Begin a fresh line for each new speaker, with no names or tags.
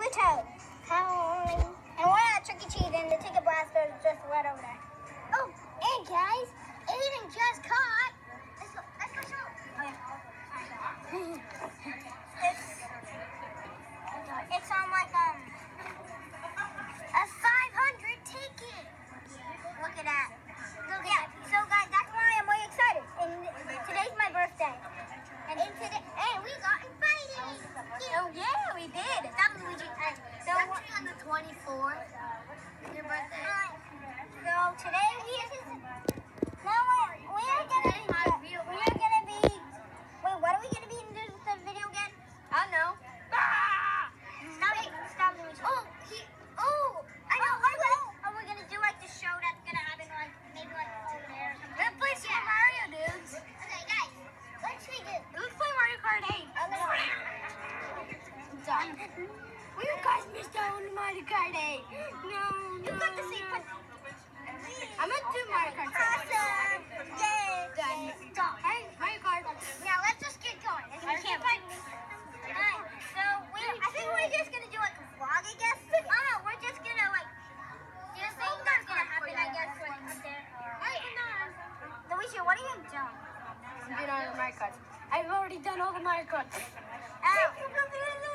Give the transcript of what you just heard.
Toad. Halloween. And we're at Chuck E. Cheese, and the ticket blaster is just right over there. Oh, and guys, Aiden just caught. Let's go show. It's on like a 500 ticket. Look at that. So guys, that's why I'm way excited. And today's my birthday. And we got invited. Oh yeah, we did. Stop, Luigi. So actually on the 24th, your birthday. So today we are gonna be. Wait, what are we gonna be in the video again? I don't know. Stop, Luigi. I know. We're gonna do like the show that's gonna happen like maybe like over there or something. Let's play Super Mario, dudes. Okay, guys. Let's play Mario Kart 8. Done. Well, you guys missed out on Mario Kart 8. No. You got to see. I'm gonna do Mario Kart 8. Awesome. Yay. Done. Stop. Hey, Mario Kart. Now let's just get going. Alright. So I think we're just gonna do like a vlog, I guess. Oh no, we're just gonna like. Just think that's gonna happen, I guess, like up there. Alright, Luigi, what are you doing?
I'm doing all the Mario Karts. I've already done all the Mario Karts.